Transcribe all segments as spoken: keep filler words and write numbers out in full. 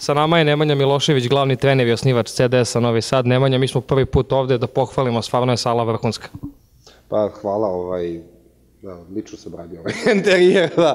Sa nama je Nemanja Milošević, glavni trener i osnivač C D S-a Novi Sad. Nemanja, mi smo prvi put ovde da pohvalimo, stvarno je sala vrhunska. Pa hvala, ovaj, da, lično sam radio ovaj interijer, da.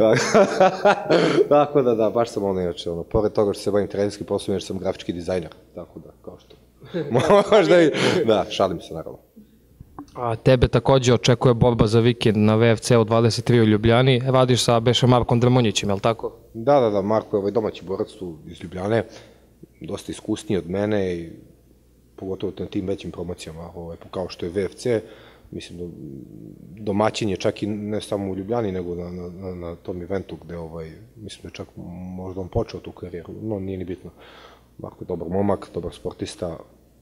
Tako da, da, baš sam ono, inače, ono, pored toga što se bavim trenerskim poslom, jer sam grafički dizajner, tako da, kao što, možda i, da, šalim se, naravno. A tebe takođe očekuje borba za vikend na V F C-u dvadeset tri u Ljubljani. Radiš sa Beše Markom Drmonjićem, je li tako? Da, da, da, Marko je ovaj domaći borac tu iz Ljubljane, dosta iskusniji od mene i pogotovo na tim većim promocijama, ovaj, kao što je V F C, mislim da domaćin je čak i ne samo u Ljubljani, nego na, na, na tom eventu gde, ovaj, mislim da je čak možda on počeo tu karijeru, no nije ni bitno. Marko je dobar momak, dobar sportista,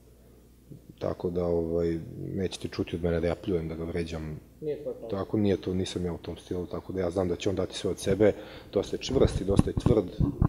tako da ovaj, nećete čuti od mene da ja pljujem, da ga vređam. Nije to to. Tako, nije to, nisam ja u tom stilu, tako da ja znam da će on dati sve od sebe. Dosta je čvrst i dosta je tvrd,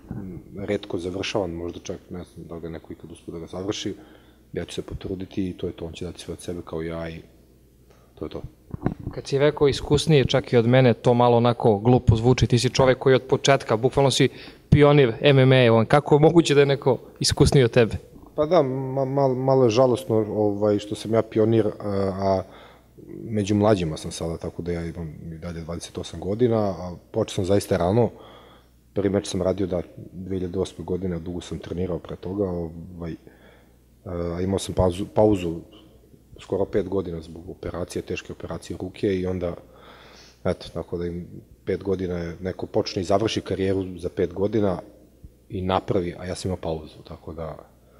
retko završavan, možda čak ne znam da ga neko ikad uspe da ga završi. Ja ću se potruditi i to je to, on će dati sve od sebe kao ja i to je to. Kad si rekao iskusnije čak i od mene, to malo onako glupo zvuči. Ti si čovek koji od početka, bukvalno si pionir M M A, kako je moguće da je neko iskusniji od tebe? Pa da, ma, mal, malo je žalostno ovaj, što sam ja pionir, a, a među mlađima sam sada, tako da ja imam i dalje dvadeset osam godina, a počeo sam zaista rano. Prvi meč sam radio da dve hiljade osme godine, dugo sam trenirao pre toga, ovaj, a imao sam pauzu, pauzu skoro pet godina zbog operacije, teške operacije ruke i onda, eto, tako da im pet godina je, neko počne i završi karijeru za pet godina i napravi, a ja sam imao pauzu, tako da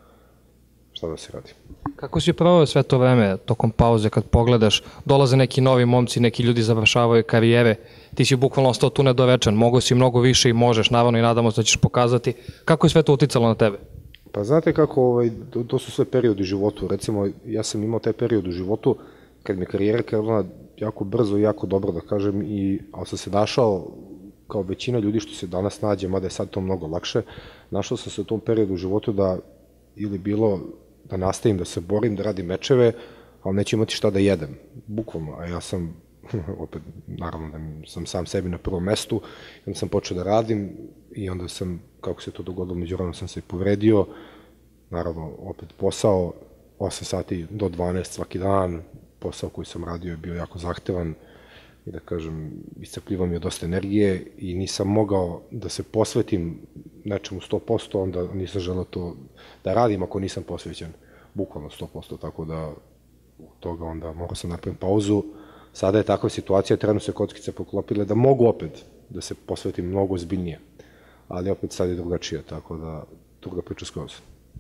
šta da se radi. Kako si proveo sve to vreme tokom pauze kad pogledaš, dolaze neki novi momci, neki ljudi završavaju karijere, ti si bukvalno ostao tu nedorečen, mogo si mnogo više i možeš, naravno i nadamo se da ćeš pokazati. Kako je sve to uticalo na tebe? Pa znate kako, ovaj, to, to su sve periodi u životu, recimo ja sam imao taj period u životu kad mi je karijera krenula jako brzo i jako dobro da kažem, i, ali sam se našao kao većina ljudi što se danas nađe, mada je sad to mnogo lakše, našao sam se u tom periodu u životu da ili bilo da nastavim da se borim, da radim mečeve, ali neću imati šta da jedem, bukvalno, a ja sam, opet, naravno da sam sam sebi na prvom mestu, i onda sam počeo da radim i onda sam, kako se to dogodilo, međuvremenu sam se povredio, naravno, opet posao, osam sati do dvanaest svaki dan, posao koji sam radio je bio jako zahtevan i da kažem, iscrpljivao mi je dosta energije i nisam mogao da se posvetim nečemu sto posto, onda nisam želeo to da radim ako nisam posvećen, bukvalno sto posto, tako da od toga onda morao sam napravim pauzu. Sada je takva situacija, trenutno se kockice poklopile da mogu opet da se posvetim mnogo ozbiljnije, ali opet sad je drugačije, tako da druga priča skroz.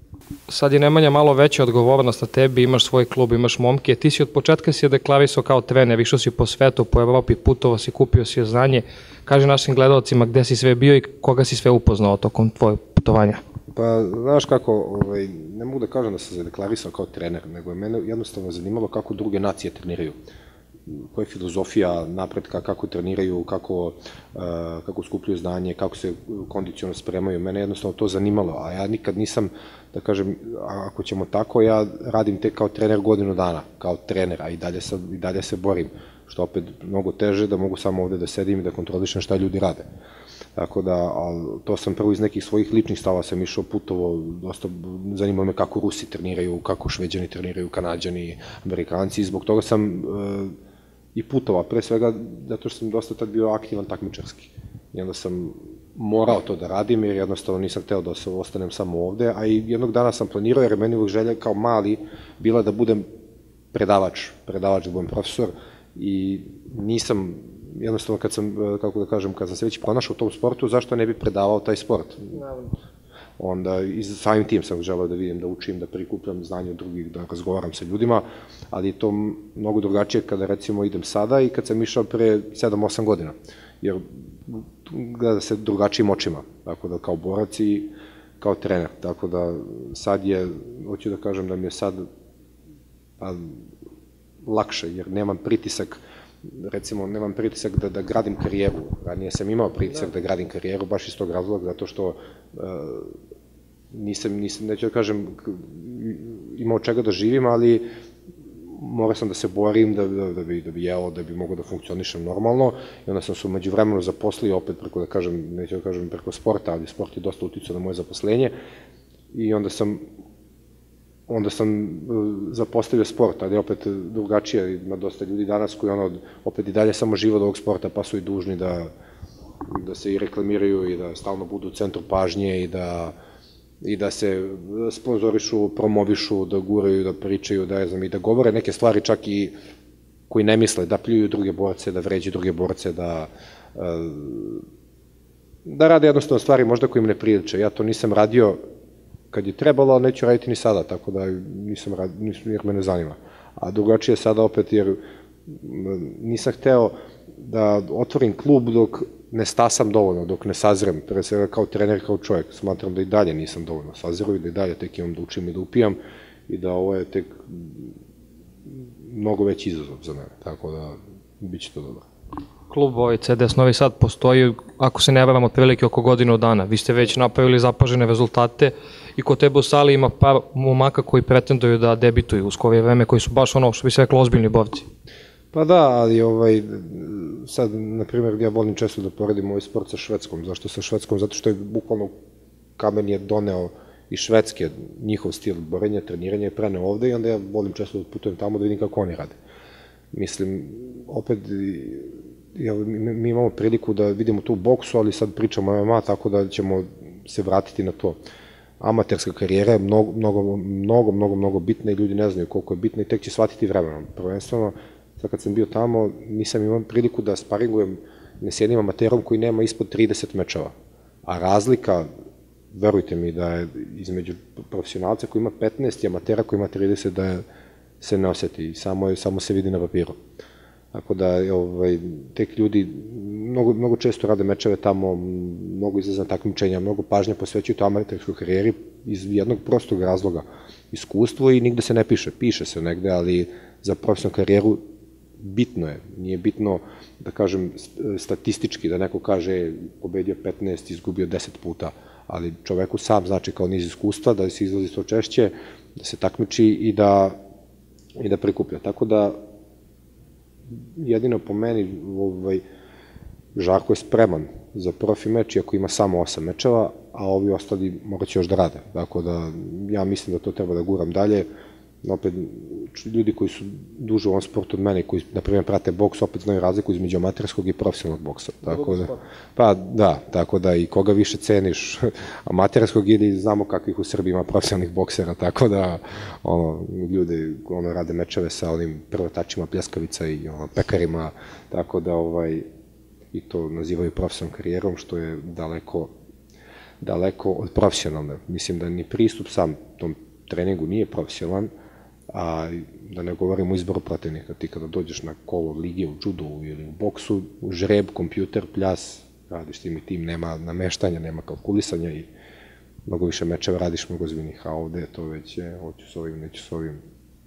Sad je Nemanja malo veća odgovornost na tebi, imaš svoj klub, imaš momke, ti si od početka si je deklarisao kao trener, išao si po svetu, po Evropi, putovao si, kupio si znanje. Kaži našim gledalcima gde si sve bio i koga si sve upoznao tokom tvojeg putovanja. Pa, znaš kako, ovaj, ne mogu da kažem da sam se deklarisao kao trener, nego je mene jednostavno zanimalo kako druge nacije treniraju. Koja je filozofija napretka, kako treniraju, kako, uh, kako skupljaju znanje, kako se kondicionalno spremaju. Mene jednostavno to zanimalo, a ja nikad nisam, da kažem, ako ćemo tako, ja radim te kao trener godinu dana, kao trener, a i dalje, sam, i dalje se borim, što opet mnogo teže da mogu samo ovde da sedim i da kontrolišem šta ljudi rade. Tako da, ali to sam prvo iz nekih svojih ličnih stava sam išao putovo, dosta zanimalo me kako Rusi treniraju, kako Šveđani treniraju, Kanađani, Amerikanci, zbog toga sam uh, i putovao, pre svega zato što sam dosta tad bio aktivan takmičarski. I onda sam morao to da radim jer jednostavno nisam hteo da se ostanem samo ovde, a i jednog dana sam planirao jer je meni uvijek želja kao mali bila da budem predavač, predavač da budem profesor i nisam, jednostavno kad sam, kako da kažem, kad sam se već pronašao u tom sportu, zašto ne bi predavao taj sport? Naravno. Onda i samim tim sam želeo da vidim, da učim, da prikupljam znanje od drugih, da razgovaram sa ljudima, ali je to mnogo drugačije kada recimo idem sada i kad sam išao pre sedam osam godina, jer gleda se drugačijim očima, tako da kao borac i kao trener, tako da sad je, hoću da kažem da mi je sad pa, lakše, jer nemam pritisak, recimo nemam pritisak da, da gradim karijeru, ranije sam imao pritisak da gradim karijeru, baš iz tog razloga, zato što uh, nisam, nisam, neću da kažem, imao čega da živim, ali morao sam da se borim da, da, da, bi, da bi jeo, da bi mogao da funkcionišem normalno i onda sam se umeđu vremenu zaposlio opet preko, da kažem, neću da kažem preko sporta, ali sport je dosta uticao na moje zaposlenje i onda sam onda sam zapostavio sport, ali opet drugačije, ima dosta ljudi danas koji ono, opet i dalje samo žive od ovog sporta, pa su i dužni da, da se i reklamiraju i da stalno budu u centru pažnje i da i da se sponzorišu, promovišu, da guraju, da pričaju, da, znam, i da govore neke stvari čak i koji ne misle, da pljuju druge borce, da vređaju druge borce, da da rade jednostavno stvari možda koji im ne priliče. Ja to nisam radio kad je trebalo, ali neću raditi ni sada, tako da nisam radio, jer me ne zanima. A drugačije sada opet, jer nisam hteo da otvorim klub dok ne stasam dovoljno, dok ne sazrem, pre svega kao trener, kao čovjek. Smatram da i dalje nisam dovoljno sazreo i da i dalje tek imam da učim i da upijam i da ovo je tek mnogo veći izazov za mene, tako da bit će to dobro. Klub ovaj C D S Novi Sad postoji, ako se ne varam, otprilike oko godinu dana. Vi ste već napravili zapažene rezultate i kod tebe u sali ima par momaka koji pretenduju da debituju u skorije vreme, koji su baš ono što bi se reklo ozbiljni borci. Pa da, ali ovaj, sad, na primjer, ja volim često da poredim ovaj sport sa Švedskom. Zašto sa Švedskom? Zato što je bukvalno Kamen je doneo iz Švedske njihov stil borenja, treniranja i preneo ovde i onda ja volim često da putujem tamo da vidim kako oni rade. Mislim, opet, ja, mi imamo priliku da vidimo tu boksu, ali sad pričamo o M M A, tako da ćemo se vratiti na to. Amaterska karijera je mnogo, mnogo, mnogo, mnogo, mnogo bitna i ljudi ne znaju koliko je bitna i tek će shvatiti vremenom. Prvenstveno, sad kad sam bio tamo, nisam imao priliku da sparingujem ne s jednim amaterom koji nema ispod trideset mečeva. A razlika, verujte mi, da je između profesionalca koji ima petnaest i amatera koji ima trideset, da je, se ne osjeti, samo, samo se vidi na papiru. Tako da, ovaj, tek ljudi mnogo, mnogo često rade mečeve tamo, mnogo izlaza takmičenja, mnogo pažnje posvećuju to amaterskoj karijeri iz jednog prostog razloga. Iskustvo i nigde se ne piše, piše se negde, ali za profesionalnu karijeru bitno je, nije bitno da kažem statistički, da neko kaže pobedio petnaest, izgubio deset puta, ali čoveku sam znači kao niz iskustva, da se izlazi to češće, da se takmiči i da, i da prikuplja. Tako da, jedino po meni, ovaj, Žarko je spreman za profi meč, iako ima samo osam mečeva, a ovi ostali morat će još da rade. Tako da, ja mislim da to treba da guram dalje. Opet, ljudi koji su duže u ovom sportu od mene, koji, na primjer, prate boks, opet znaju razliku između amaterskog i profesionalnog boksa. Tako da, pa da, tako da i koga više ceniš, amaterskog ili znamo kakvih u Srbiji ima profesionalnih boksera, tako da ono, ljudi ono, rade mečeve sa onim prvotačima pljeskavica i ono, pekarima, tako da ovaj, i to nazivaju profesionalnom karijerom, što je daleko, daleko od profesionalne. Mislim da ni pristup sam tom treningu nije profesionalan, a da ne govorimo o izboru protivnika. Ti kada dođeš na kolo lige u judu ili u boksu, žreb, kompjuter, pljas, radiš tim i tim, nema nameštanja, nema kalkulisanja i mnogo više mečeva radiš, mnogo zbiljnih, a ovde je to već je, hoću s ovim, neću s ovim.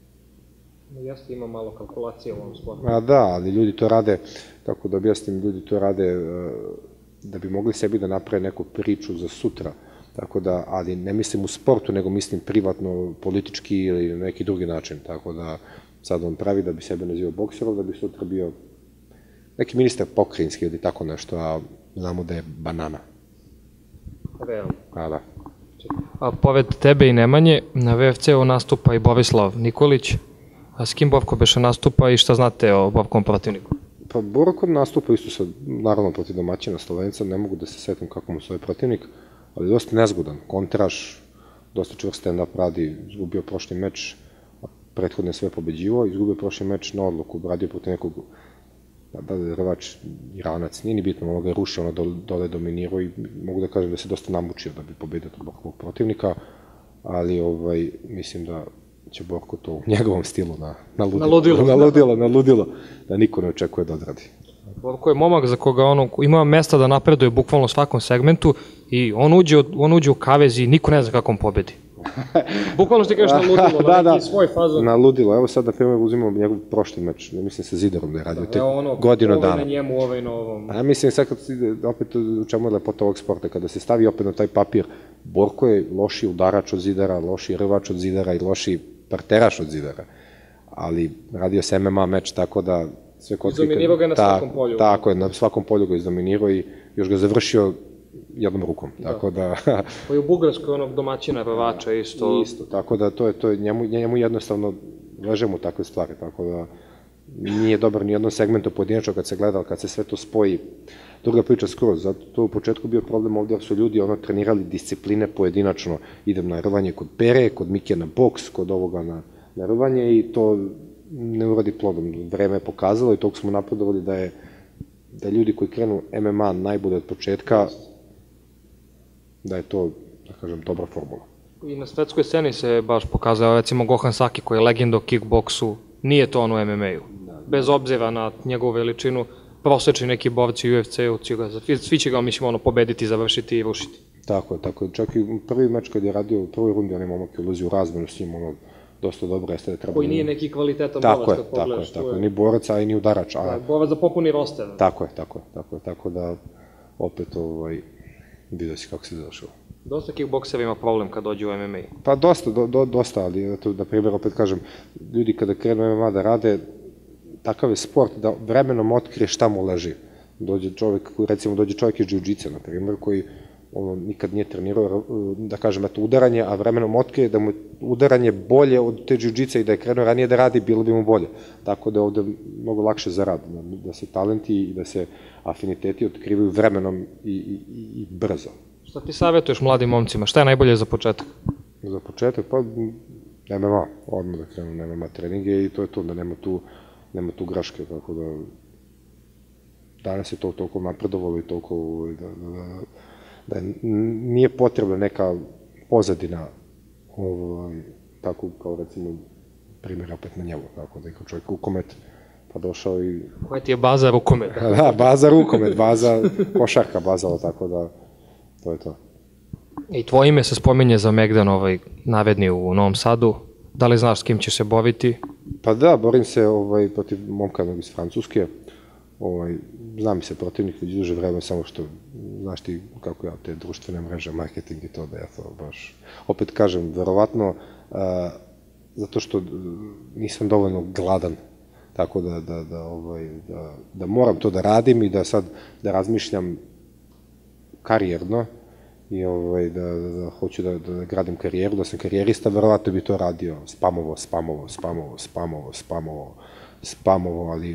Jeste, ima malo kalkulacije u ovom sportu. A da, ali ljudi to rade, kako da objasnim, ljudi to rade da bi mogli sebi da naprave neku priču za sutra. Tako da, ali ne mislim u sportu, nego mislim privatno, politički ili na neki drugi način. Tako da, sad on pravi da bi sebe nazivao bokserom, da bi sutra bio neki ministar pokrajinski ili tako nešto, a znamo da je banana. Realno. A da. A pored tebe i Nemanje, na V F C-u nastupa i Borislav Nikolić. A s kim Borko beše nastupa i šta znate o Borkovom protivniku? Pa Borko nastupa isto sad, naravno protiv domaćina Slovenca, ne mogu da se setim kako mu svoj protivnik, ali dosta nezgodan, kontraš, dosta čvrst stand-up radi, izgubio prošli meč, prethodno je sve pobeđivo, izgubio prošli meč na odluku, radio protiv nekog, da je rvač Iranac, nije ni bitno, ono ga je rušio, ono dole dominirao i mogu da kažem da se dosta namučio da bi pobedio tog Borkovog protivnika, ali ovaj, mislim da će Borko to u njegovom stilu na, na ludilo, na ludilo, na ludilo, na ludilo, da niko ne očekuje da odradi. Borko je momak za koga ono, ima mesta da napreduje bukvalno u svakom segmentu i on uđe, on uđe u kavez i niko ne zna kako on pobedi. Bukvalno što ti kažeš na ludilo, da, na neki da, svoj fazon. Na ludilo, evo sad na primjer uzimamo njegov prošli meč, ne mislim sa Zidarom da je radio, tek ono, godinu dana. Ovaj na njemu, ovaj na ovom. A mislim sad kad opet u čemu je lepota ovog sporta, kada se stavi opet na taj papir, Borko je loši udarač od Zidara, loši rvač od Zidara i loši parteraš od Zidara. ali radio se M M A meč, tako da sve kocke... Izdominirao ga na svakom polju. Tako je, na svakom polju ga izdominirao i još ga završio jednom rukom, tako da... Pa i u Bugarskoj onog domaćina rvača isto. Isto, tako da to je, to je, njemu, njemu jednostavno leže mu takve stvari, tako da nije dobar ni jednom segmentu pojedinačno kad se gleda, ali kad se sve to spoji, druga priča skroz, zato to u početku bio problem ovdje, jer su ljudi ono trenirali discipline pojedinačno, idem na rvanje kod Pere, kod Mike na boks, kod ovoga na, na rvanje i to ne uradi plodom. Vreme je pokazalo i toliko smo napredovali da je da ljudi koji krenu M M A najbolje od početka, da je to, da kažem, dobra formula. I na svetskoj sceni se baš pokazao, recimo Gohan Saki koji je legenda u kickboksu, nije to on u M M A-u. Bez obzira na njegovu veličinu, prosečni neki borci u U F C-u, svi će ga, mislim, ono, pobediti, završiti i rušiti. Tako je, tako je. Čak i prvi meč kad je radio u prvoj rundi, onaj momak je ulazio u razmenu s njim, ono, dosta dobro jeste da treba... Koji nije neki kvalitetan borac kad pogledaš. Tako je, tako je, ni borac, a i ni udarač. Borac za popuni roster. Tako je, tako je, tako je, tako da, opet, ovaj, vidio si kako se zašao. Dosta kickboksera ima problem kad dođe u M M A. Pa dosta, dosta, ali, na primjer, opet kažem, ljudi kada krenu M M A da rade, takav je sport da vremenom otkrije šta mu leži. Dođe čovjek, recimo dođe čovjek iz džiu-džica, na primjer, koji ono, nikad nije trenirao, da kažem, eto, udaranje, a vremenom otkrije da mu je udaranje bolje od te džiu-džica i da je krenuo ranije da radi, bilo bi mu bolje. Tako da je ovde mnogo lakše za rad, da se talenti i da se afiniteti otkrivaju vremenom i, i, i brzo. Šta ti savjetuješ mladim momcima? Šta je najbolje za početak? Za početak, pa M M A, odmah da krenu na M M A treninge i to je to, da nema tu nema tu graške, tako da danas je to toliko napredovalo i toliko da nije potrebna neka pozadina, tako kao recimo primjer opet na njemu, tako da je kao čovjek rukomet, pa došao i... Koja ti je baza rukomet? Da, baza rukomet, baza košarka bazala, tako da to je to. I tvoje ime se spominje za Megdan, ovaj navedni u Novom Sadu, da li znaš s kim ćeš se boriti? Pa da, borim se protiv momka iz Francuske, znam mi se protivnik već duže vreme, samo što znaš ti kako ja te društvene mreže, marketing i to, da ja to baš, opet kažem, verovatno zato što nisam dovoljno gladan, tako da moram to da radim i da sad da razmišljam karijerno i da hoću da gradim karijeru, da sam karijerista, verovatno bi to radio spamovo, spamovo, spamovo, spamovo, spamovo, spamovo, ali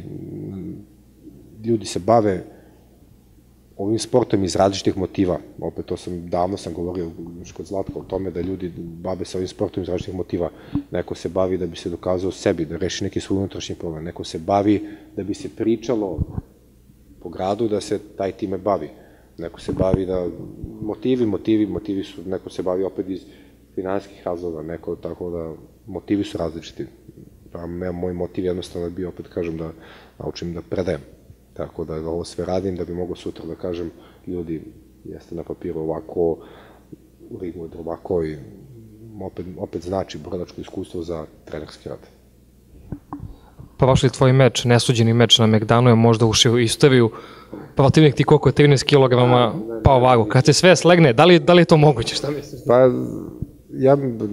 ljudi se bave ovim sportom iz različitih motiva. Opet to sam, davno sam govorio kod Zlatka o tome da ljudi bave se ovim sportom iz različitih motiva. Neko se bavi da bi se dokazao sebi, da reši neki svoj unutrašnji problem. Neko se bavi da bi se pričalo po gradu da se taj time bavi. Neko se bavi da, motivi, motivi, motivi su, neko se bavi opet iz finansijskih razloga, neko tako da, motivi su različiti. Moj motiv jednostavno je bio, opet kažem, da naučim da predajem. Tako da ovo sve radim da bi mogo sutra da kažem ljudi, jeste na papiru ovako, u ringu je ovako i opet znači borilačko iskustvo za trenerski rad. Prošli tvoj meč, nesuđeni meč na Megdanu je možda ušao u istoriju. Protivnik ti koliko je trinaest kilograma pao vagu. Kad se sve slegne, da li je to moguće? Šta misliš? Pa, ja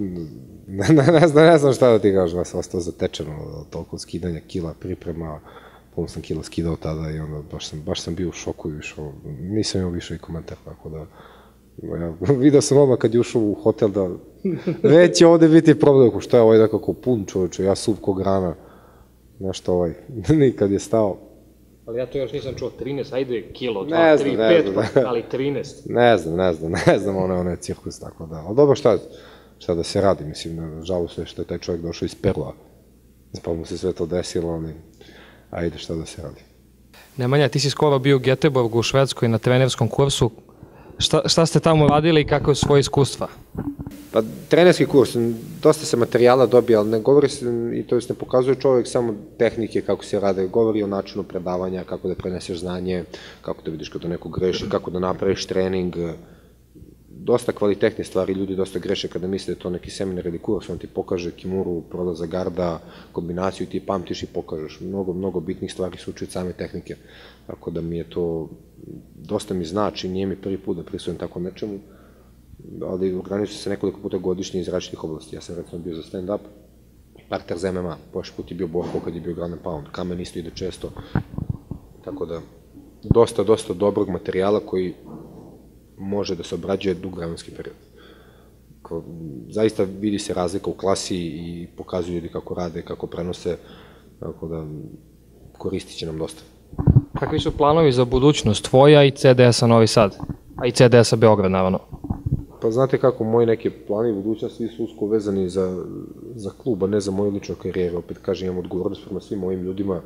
ne znam šta da ti kažem, ja sam ostao zatečeno od toliko skidanja kila, priprema, puno sam kila skidao tada i onda baš sam bio u šoku i nisam imao više i komentar, tako da vidio sam odmah kad je ušao u hotel da već će ovde biti problem, što je ovaj nekako pun čovječe, ja suv kog rana, nešto ovaj, nikad je stao. Ali ja to još nisam čuo, trinaest, ajde kilo, dva, tri, pet, ali trinaest. Ne znam, ne znam, ne znam, ono je cirkus, tako da, ali dobro šta da se radi, mislim, žalost je što je taj čovjek došao iz Perua, pa mu se sve to desilo, ali ajde šta da se radi. Nemanja, ti si skoro bio u Göteborgu u Švedskoj na trenerskom kursu, šta ste tamo radili i kako je svoje iskustva? Pa trenerski kurs, dosta se materijala dobija, ali ne govori se, i to ne pokazuje čovjek samo tehnike kako se rade, govori o načinu predavanja, kako da preneseš znanje, kako da vidiš kada neko greši, kako da napraviš trening, dosta kvalitetne stvari, ljudi dosta greše kada misle da je to neki seminar ili kurs, on ti pokaže kimuru, prolaza garda, kombinaciju, ti pamtiš i pokažeš. Mnogo, mnogo bitnih stvari se uči od same tehnike, tako da mi je to, dosta mi znači, nije mi prvi put da prisujem tako nečemu, ali organizuju se nekoliko puta godišnje iz različitih oblasti. Ja sam recimo bio za stand-up, parter za M M A, prošli put je bio Borko kad je bio Ground and Pound, Kamen isto ide često, tako da dosta, dosta dobrog materijala koji može da se obrađuje dug vremenski period. Zaista vidi se razlika u klasi i pokazuju ljudi kako rade, kako prenose, tako da koristit će nam dosta. Kakvi su planovi za budućnost tvoja i C D S-a Novi Sad, a i C D S-a Beograd, naravno? Pa znate kako, moji neki plani i budućnost svi su usko vezani za, za klub, a ne za moju ličnu karijeru. Opet kažem, imam odgovornost prema svim mojim ljudima,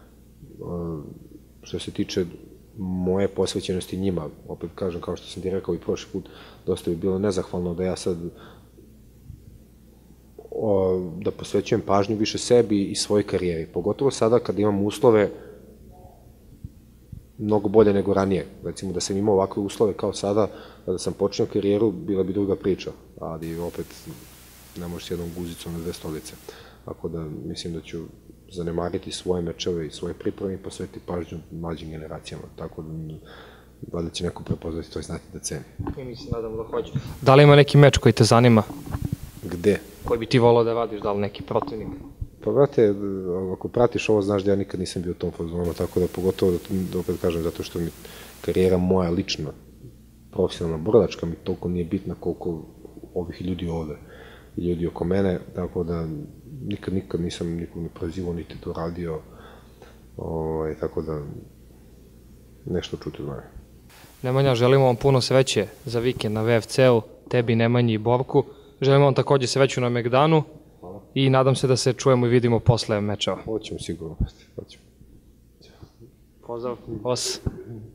što se tiče moje posvećenosti njima. Opet kažem, kao što sam ti rekao i prošli put, dosta bi bilo nezahvalno da ja sad da posvećujem pažnju više sebi i svojoj karijeri. Pogotovo sada kad imam uslove mnogo bolje nego ranije. Recimo da sam imao ovakve uslove kao sada, kada sam počinio karijeru, bila bi druga priča, ali opet ne možeš s jednom guzicom na dve stolice. Tako da mislim da ću zanemariti svoje mečeve i svoje pripreme i posvetiti pažnju mlađim generacijama. Tako da da će neko prepoznati to i znati da ceni. I mi se nadamo da hoće. Da li ima neki meč koji te zanima? Gde? Koji bi ti volao da vadiš, da li neki protivnik? Pa vrate, ako pratiš ovo, znaš da ja nikad nisam bio u tom fazonu, tako da pogotovo, da opet kažem, zato što mi karijera moja lična, profesionalna, borilačka mi toliko nije bitna koliko ovih ljudi ovde i ljudi oko mene, tako da nikad, nikad nisam nikog ne prozivao, niti to radio, tako da nešto čuti od mene. Nemanja, želimo vam puno sreće za vikend na V F C-u, tebi, Nemanji i Borku. Želimo vam takođe sreću na Megdanu i nadam se da se čujemo i vidimo posle mečeva. Hoćemo sigurno. Hoćemo. Pozdrav. Os.